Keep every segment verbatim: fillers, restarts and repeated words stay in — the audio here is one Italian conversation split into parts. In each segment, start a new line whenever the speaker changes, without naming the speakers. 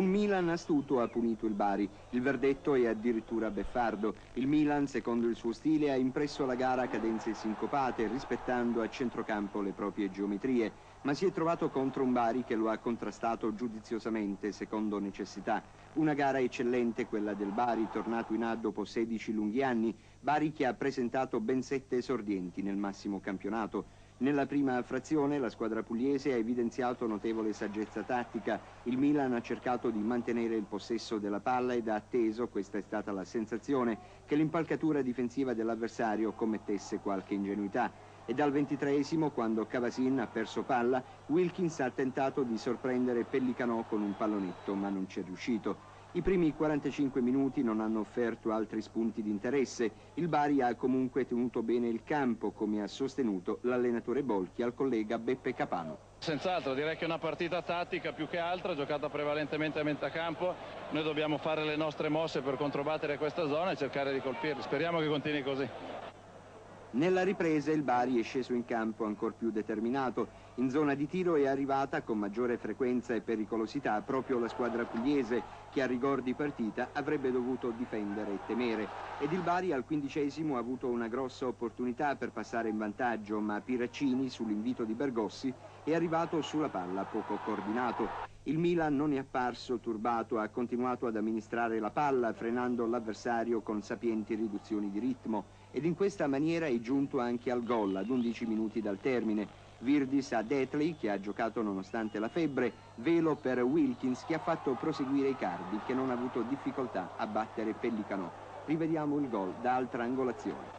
Milan astuto ha punito il Bari. Il verdetto è addirittura beffardo. Il Milan, secondo il suo stile, ha impresso la gara a cadenze sincopate, rispettando a centrocampo le proprie geometrie, ma si è trovato contro un Bari che lo ha contrastato giudiziosamente, secondo necessità. Una gara eccellente quella del Bari, tornato in A dopo sedici lunghi anni. Bari che ha presentato ben sette esordienti nel massimo campionato. Nella prima frazione la squadra pugliese ha evidenziato notevole saggezza tattica. Il Milan ha cercato di mantenere il possesso della palla ed ha atteso, questa è stata la sensazione, che l'impalcatura difensiva dell'avversario commettesse qualche ingenuità. E dal ventitreesimo, quando Cavasin ha perso palla, Wilkins ha tentato di sorprendere Pellicanò con un pallonetto, ma non ci è riuscito. I primi quarantacinque minuti non hanno offerto altri spunti di interesse. Il Bari ha comunque tenuto bene il campo, come ha sostenuto l'allenatore Bolchi al collega Beppe Capano.
Senz'altro, direi che è una partita tattica più che altra, giocata prevalentemente a metà campo. Noi dobbiamo fare le nostre mosse per controbattere questa zona e cercare di colpirli. Speriamo che continui così.
Nella ripresa il Bari è sceso in campo ancor più determinato. In zona di tiro è arrivata con maggiore frequenza e pericolosità proprio la squadra pugliese, che a rigor di partita avrebbe dovuto difendere e temere. Ed il Bari al quindicesimo ha avuto una grossa opportunità per passare in vantaggio, ma Piraccini, sull'invito di Bergossi, è arrivato sulla palla poco coordinato. Il Milan non è apparso turbato, ha continuato ad amministrare la palla, frenando l'avversario con sapienti riduzioni di ritmo. Ed in questa maniera è giunto anche al gol ad undici minuti dal termine. Virdis a Detley, che ha giocato nonostante la febbre, velo per Wilkins, che ha fatto proseguire i Cardi, che non ha avuto difficoltà a battere Pellicanò. Rivediamo il gol da altra angolazione.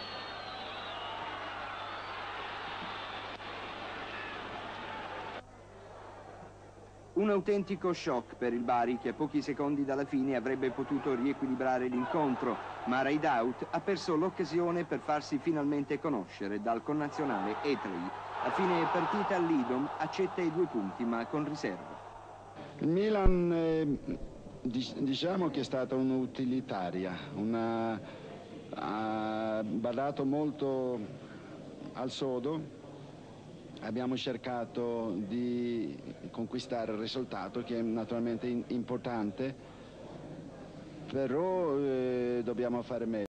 Un autentico shock per il Bari, che a pochi secondi dalla fine avrebbe potuto riequilibrare l'incontro, ma Rideout ha perso l'occasione per farsi finalmente conoscere dal connazionale Etley. A fine partita l'Idom accetta i due punti, ma con riserva.
Il Milan eh, diciamo che è stata un'utilitaria, una, ha badato molto al sodo. Abbiamo cercato di conquistare il risultato, che è naturalmente importante, però eh, dobbiamo fare meglio.